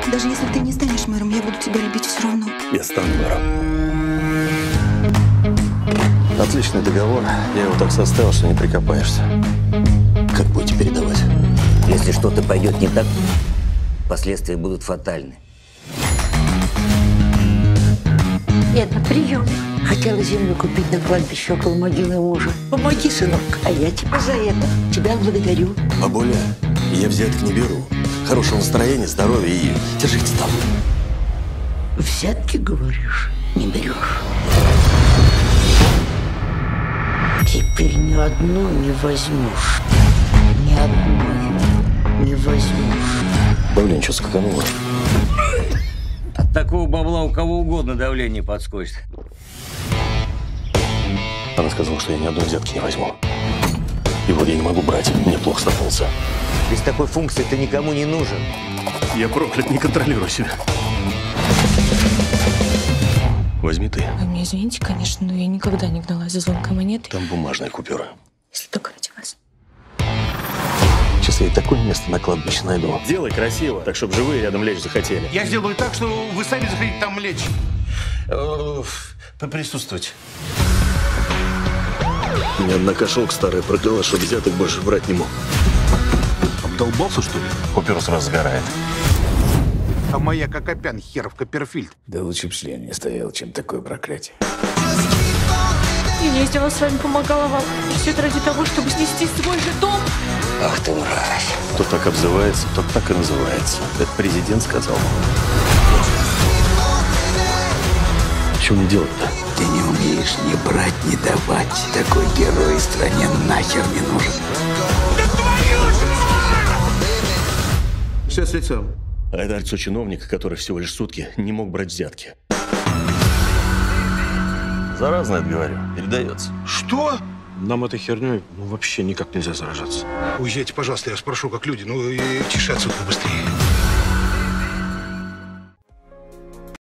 Даже если ты не станешь мэром, я буду тебя любить все равно. Я стану мэром. Отличный договор. Я его так составил, что не прикопаешься. Как будете передавать? Если что-то пойдет не так, последствия будут фатальны. Это прием. Хотела землю купить на кладбище около могилы мужа. Помоги, сынок. А я тебя за это. Тебя благодарю. Бабуля, я взяток не беру. Хорошего настроения, здоровья и держитесь там. Взятки, говоришь, не берешь. Теперь ни одну не возьмешь. Ни одну не возьмешь. Давление что скакануло? От такого бабла у кого угодно давление подскочит. Она сказала, что я ни одной взятки не возьму. И вот я не могу брать, мне плохо становится. Без такой функции ты никому не нужен. Я проклят, не контролирую себя. Возьми ты. Вы меня извините, конечно, но я никогда не гналась за звонкой монетой. Там бумажная купюра. Если только ради вас. Сейчас я ей такое место на кладбище найду. Делай красиво, так чтобы живые рядом лечь захотели. Я сделаю так, что вы сами захотите там лечь. Поприсутствовать. Мне одна кошелка старая проклала, что взяток больше брать не мог. Обдолбался, что ли? Купюра сразу сгорает. А моя Кокопян, херов Копперфильд. Да лучше б член не стоял, чем такое проклятие. Я ездила с вами, помогала вам. И все это ради того, чтобы снести свой же дом. Ах ты мразь. Кто так обзывается, тот так и называется. Это президент сказал. Чего мне делать-то? Ты не умеешь ни брать, ни давать. Такой герой стране нахер не нужен. Все с лицом. А это лицо чиновника, который всего лишь сутки не мог брать взятки. Заразно это говорю, передается. Что? Нам этой херней вообще никак нельзя заражаться. Уезжайте, пожалуйста, я вас прошу, как люди. Ну и чеши отсюда быстрее.